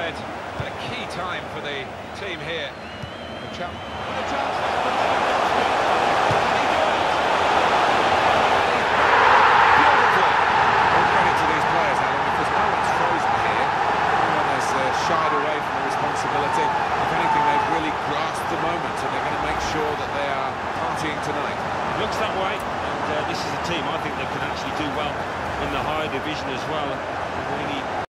said, a key time for the team here. The chance. Shied away from the responsibility. If anything, they've really grasped the moment, and they're going to make sure that they are partying tonight. It looks that way, and this is a team I think that can actually do well in the higher division as well. Really